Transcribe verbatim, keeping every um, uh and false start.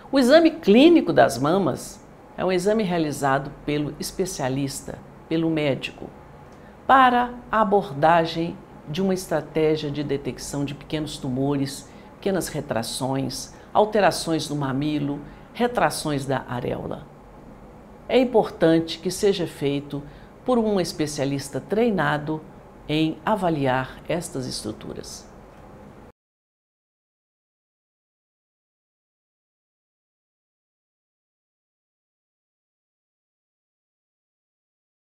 O exame clínico das mamas é um exame realizado pelo especialista, pelo médico, para a abordagem de uma estratégia de detecção de pequenos tumores, pequenas retrações, alterações no mamilo, retrações da areola. É importante que seja feito por um especialista treinado em avaliar estas estruturas.